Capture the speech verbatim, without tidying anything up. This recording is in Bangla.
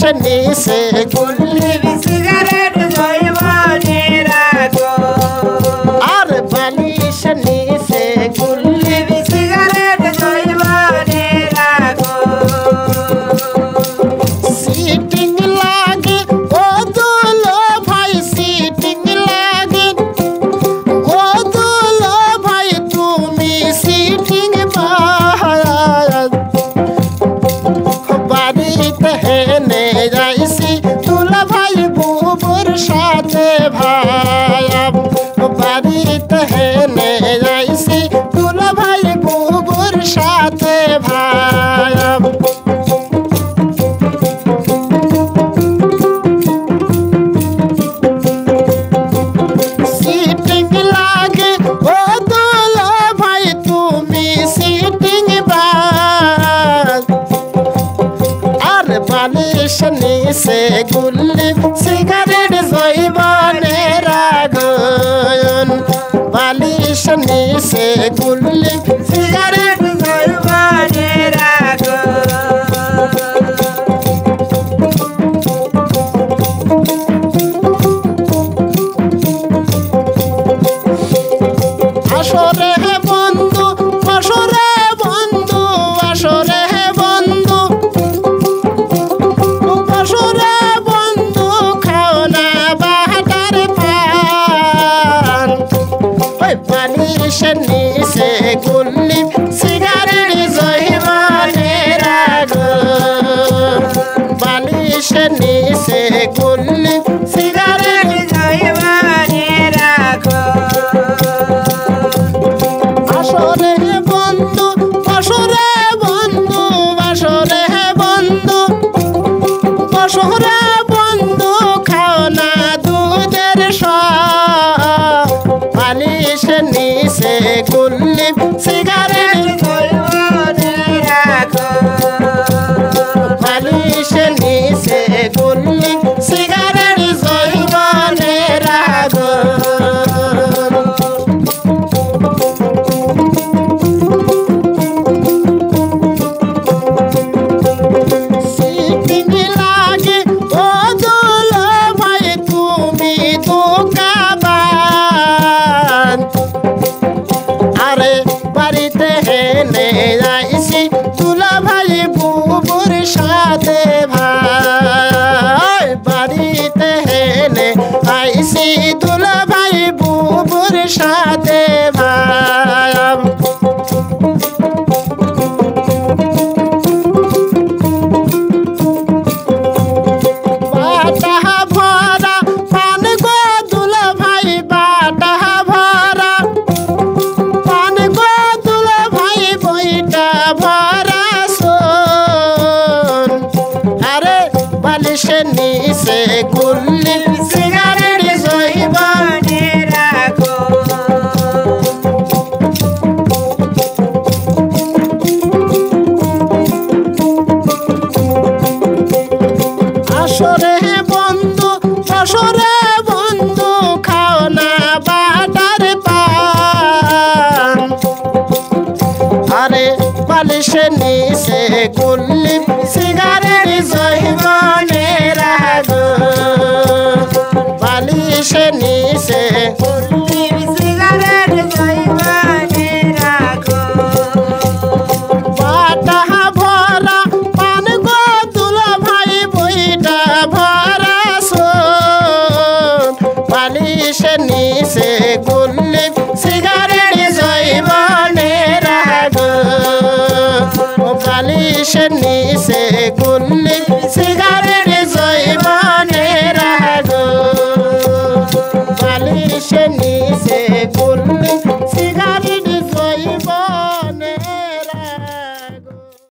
নিচে গুল্লির সিগারেট জৈবনের আগুন আর বালিশ নিচে গুল্লির সিগারেট জৈবনের আগুন সিটিং লাগে ও দুলো ভাই সিটিং লাগে ও দুলো ভাই তুমি সিটিং বাড়িতে হেনে যাইছি দুলা ভাই বুবুর সাথে ভাই বাড়িতে হেনে যাইছি দুলা ভাই বুবুর সাথে ভাই সিটিং লাগে ও দুলা ভাই তুমি সিটিং বাজ আর বালিশ নিচে গুল্লি সিগারেট জৈবনের আগুন বালিশ নিচে গুল্লি সিগারেট জৈবনের আগুন আসরে বন্ধু আসরে বন্ধু আসরে বন্ধু আসরে বন্ধু খাও না বাহাটার পান ওই বালিশ নিচে গুল্লি সিগারেট জৈবনের আগুন বালিশ নিচে গুল্লি সিগারেট জৈবনের আগুন আসরে বন্ধু আসরে বন্ধু আসরে বন্ধু আসরে বন্ধু খাও না দুধের সব বালিশ নিচে গুল্লি সিগারেট জৈবনের আগুন বালিশ নিচে গুল্লি সিগারেট জৈবনের আগুন সিটিং লাগে ও দুলো ভাই তুমি ধোঁকাবাজ আরে বাড়িতে হেনে যাইছি দুলা ভাই বুবুর সাথে ভাই বাড়িতে হেনে আইছি দুলা ভাই বুবুর সাথে ভাই বাটা ভরা পান গো দুলা ভাই বাটা ভরা পান গো দুলা ভাই বইটা ভরা শোন আরে বালিশ নিচে গুল্লি সিগারেট জৈবনের আগুন আসরে বন্ধু আসরে বন্ধু খাও না বাটার পান আরে বালিশ নিচে গুল্লি সিগারেট জৈবনের আগুন বালিশ নিচে গুল্লি সিগারেট জৈবনের আগুন বাটা ভরা পান গো দুলা ভাই বইটা ভরা শোন বালিশ নিচে গুল্লি সিগারেট জৈবনের আগুন বালিশ নিচে গুল্লি